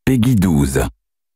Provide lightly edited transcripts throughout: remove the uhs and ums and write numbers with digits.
Peggy 12.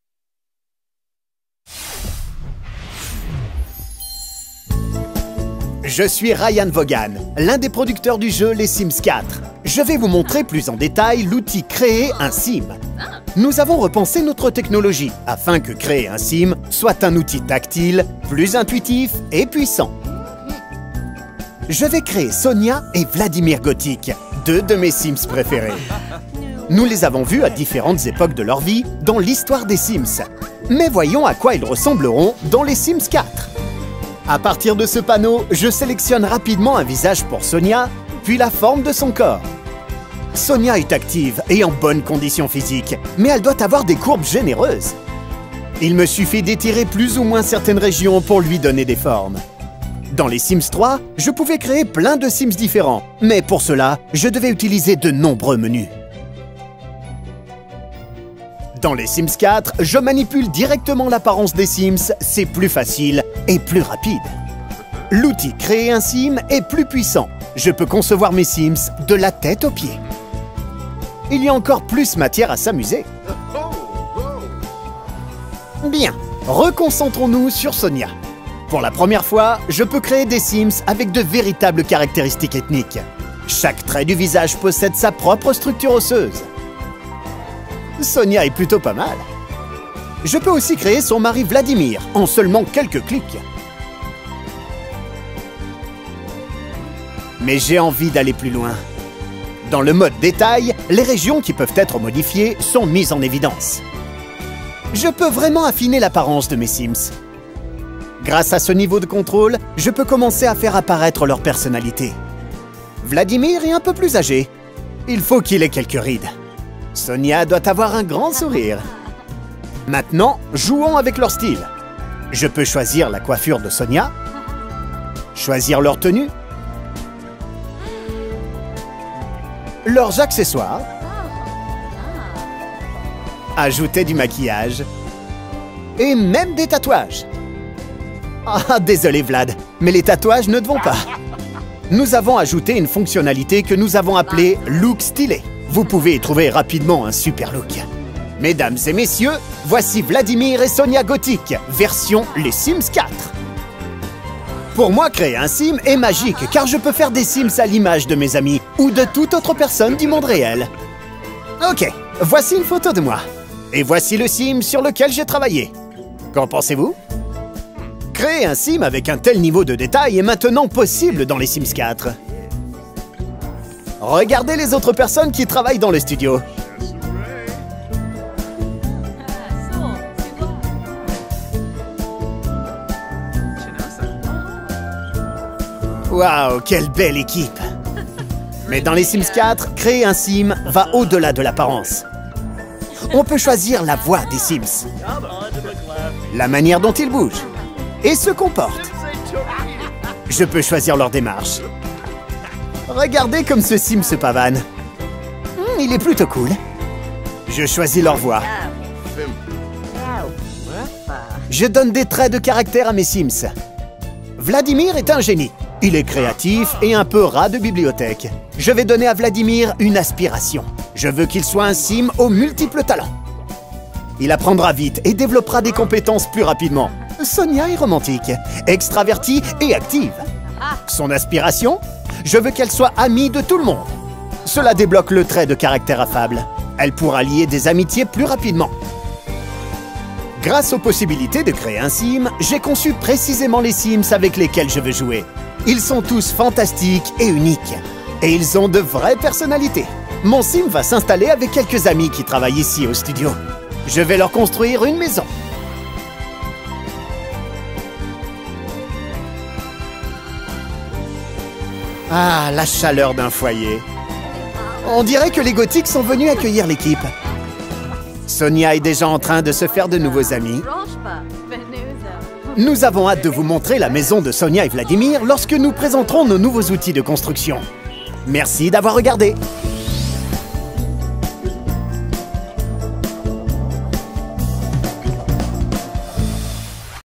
Je suis Ryan Vaughan, l'un des producteurs du jeu Les Sims 4. Je vais vous montrer plus en détail l'outil Créer un Sim. Nous avons repensé notre technologie afin que Créer un Sim soit un outil tactile, plus intuitif et puissant. Je vais créer Sonia et Vladimir Gothic, deux de mes Sims préférés. Nous les avons vus à différentes époques de leur vie dans l'histoire des Sims. Mais voyons à quoi ils ressembleront dans les Sims 4. À partir de ce panneau, je sélectionne rapidement un visage pour Sonia, puis la forme de son corps. Sonia est active et en bonne condition physique, mais elle doit avoir des courbes généreuses. Il me suffit d'étirer plus ou moins certaines régions pour lui donner des formes. Dans les Sims 3, je pouvais créer plein de Sims différents, mais pour cela, je devais utiliser de nombreux menus. Dans les Sims 4, je manipule directement l'apparence des Sims, c'est plus facile et plus rapide. L'outil Créer un Sim est plus puissant. Je peux concevoir mes Sims de la tête aux pieds. Il y a encore plus matière à s'amuser. Bien, reconcentrons-nous sur Sonia. Pour la première fois, je peux créer des Sims avec de véritables caractéristiques ethniques. Chaque trait du visage possède sa propre structure osseuse. Sonia est plutôt pas mal. Je peux aussi créer son mari Vladimir en seulement quelques clics. Mais j'ai envie d'aller plus loin. Dans le mode détail, les régions qui peuvent être modifiées sont mises en évidence. Je peux vraiment affiner l'apparence de mes Sims. Grâce à ce niveau de contrôle, je peux commencer à faire apparaître leur personnalité. Vladimir est un peu plus âgé. Il faut qu'il ait quelques rides. Sonia doit avoir un grand sourire. Maintenant, jouons avec leur style. Je peux choisir la coiffure de Sonia, choisir leur tenue, leurs accessoires, ajouter du maquillage et même des tatouages. Ah, désolé Vlad, mais les tatouages ne te vont pas. Nous avons ajouté une fonctionnalité que nous avons appelée Look Stylé. Vous pouvez y trouver rapidement un super look. Mesdames et messieurs, voici Vladimir et Sonia Gothic, version Les Sims 4. Pour moi, créer un Sim est magique car je peux faire des Sims à l'image de mes amis ou de toute autre personne du monde réel. Ok, voici une photo de moi. Et voici le Sim sur lequel j'ai travaillé. Qu'en pensez-vous? Créer un Sim avec un tel niveau de détail est maintenant possible dans les Sims 4. Regardez les autres personnes qui travaillent dans le studio. Waouh, quelle belle équipe! Mais dans les Sims 4, créer un Sim va au-delà de l'apparence. On peut choisir la voix des Sims, la manière dont ils bougent et se comportent. Je peux choisir leur démarche. Regardez comme ce Sim se pavane. Il est plutôt cool. Je choisis leur voix. Je donne des traits de caractère à mes Sims. Vladimir est un génie. Il est créatif et un peu rat de bibliothèque. Je vais donner à Vladimir une aspiration. Je veux qu'il soit un Sim aux multiples talents. Il apprendra vite et développera des compétences plus rapidement. Sonia est romantique, extravertie et active. Son aspiration? Je veux qu'elle soit amie de tout le monde. Cela débloque le trait de caractère affable. Elle pourra lier des amitiés plus rapidement. Grâce aux possibilités de créer un Sim, j'ai conçu précisément les Sims avec lesquels je veux jouer. Ils sont tous fantastiques et uniques. Et ils ont de vraies personnalités. Mon Sim va s'installer avec quelques amis qui travaillent ici au studio. Je vais leur construire une maison. Ah, la chaleur d'un foyer. On dirait que les Gothiques sont venus accueillir l'équipe. Sonia est déjà en train de se faire de nouveaux amis. Nous avons hâte de vous montrer la maison de Sonia et Vladimir lorsque nous présenterons nos nouveaux outils de construction. Merci d'avoir regardé.